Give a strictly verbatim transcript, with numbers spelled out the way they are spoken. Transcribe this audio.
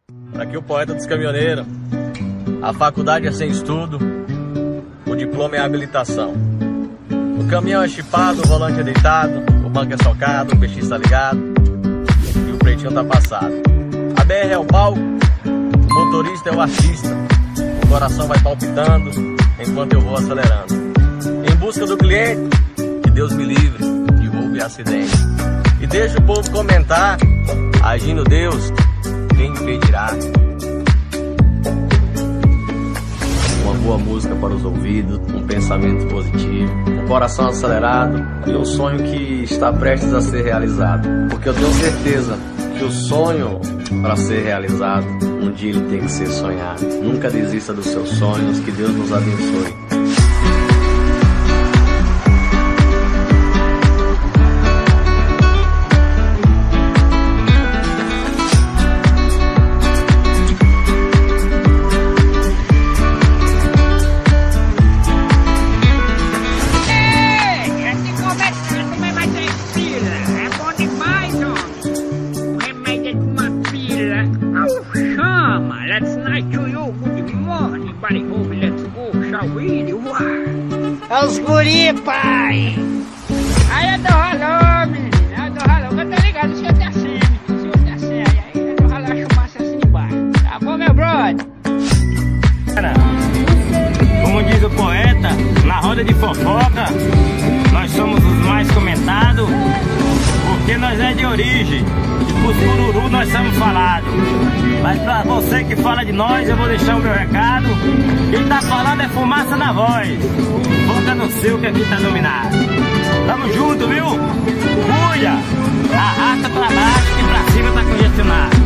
Aqui o poeta dos caminhoneiros. A faculdade é sem estudo, o diploma é habilitação. O caminhão é chipado, o volante é deitado, o banco é socado, o peixinho está ligado e o pretinho tá passado. A B R é o palco, o motorista é o artista. O coração vai palpitando enquanto eu vou acelerando. Em busca do cliente, que Deus me livre de roubo e acidente. E deixa o povo comentar, agindo Deus, quem impedirá? Uma boa música para os ouvidos, um pensamento positivo, um coração acelerado e um sonho que está prestes a ser realizado. Porque eu tenho certeza que o sonho, para ser realizado, um dia ele tem que ser sonhado. Nunca desista dos seus sonhos, que Deus nos abençoe. Let's night to you, good morning, buddy, home, let's go, shall we? É os guri, pai! Aí é do ralô, menino, é do ralô, eu tô ligado, o senhor tá sendo, o senhor tá sendo, aí é do ralô, acho massa assim embaixo, tá bom, meu brother? Como diz o poeta, na roda de fofoca, nós somos os mais comentados, porque nós é de origem. Os cururu nós somos falados. Mas pra você que fala de nós, eu vou deixar o meu recado. Quem tá falando é fumaça na voz. Foca no seu que aqui tá dominado. Tamo junto, viu? Cuida! Arrasta pra baixo que pra cima tá congestionado.